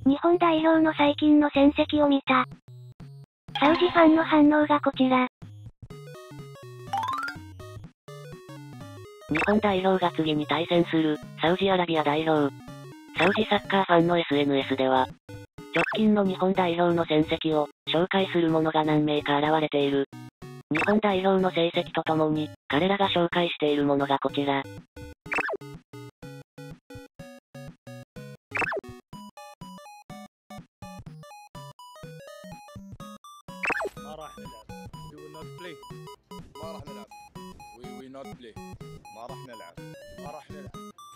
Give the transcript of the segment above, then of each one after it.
日本代表の最近の戦績を見た。サウジファンの反応がこちら。 日本代表が次に対戦する、サウジアラビア代表。サウジサッカーファンの SNS では、直近の日本代表の戦績を、紹介するものが何名か現れている。日本代表の成績とともに、彼らが紹介しているものがこちら。 ما راح نلعب. We will not play. ما راح نلعب. We will not play. ما راح نلعب. ما راح نلعب.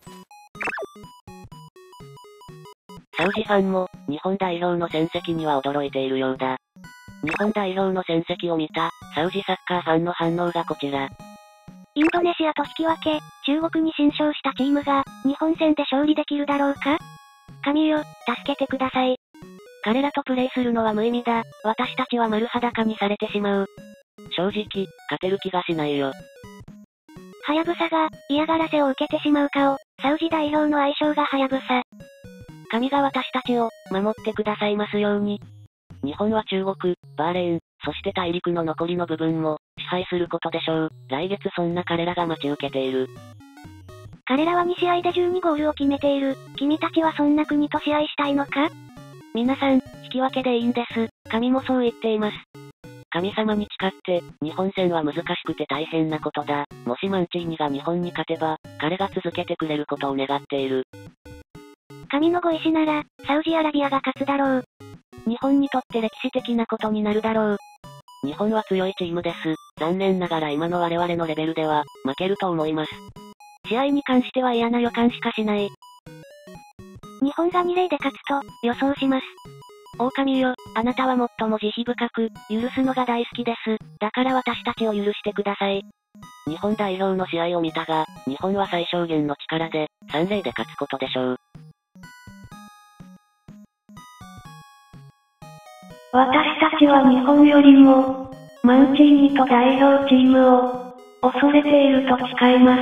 サウジファンも、日本代表の戦績には驚いているようだ。日本代表の戦績を見た、サウジサッカーファンの反応がこちら。 インドネシアと引き分け、中国に新勝したチームが、日本戦で勝利できるだろうか？神よ、助けてください。 彼らとプレイするのは無意味だ。私たちは丸裸にされてしまう。正直、勝てる気がしないよ。 ハヤブサが、嫌がらせを受けてしまうかを、サウジ代表の愛称がハヤブサ。 神が私たちを、守ってくださいますように。日本は中国、バーレーン、そして大陸の残りの部分も、支配することでしょう。来月そんな彼らが待ち受けている。 彼らは2試合で12ゴールを決めている。君たちはそんな国と試合したいのか？ 皆さん、引き分けでいいんです。神もそう言っています。神様に誓って、日本戦は難しくて大変なことだ。もしマンチーニが日本に勝てば、彼が続けてくれることを願っている。 神のご意志なら、サウジアラビアが勝つだろう。 日本にとって歴史的なことになるだろう。日本は強いチームです。残念ながら今の我々のレベルでは、負けると思います。試合に関しては嫌な予感しかしない。 日本が2-0で勝つと、予想します。 狼よ、あなたは最も慈悲深く、許すのが大好きです。だから私たちを許してください。日本代表の試合を見たが、日本は最小限の力で、3-0で勝つことでしょう。 私たちは日本よりも、マンチーニと代表チームを、恐れていると誓います。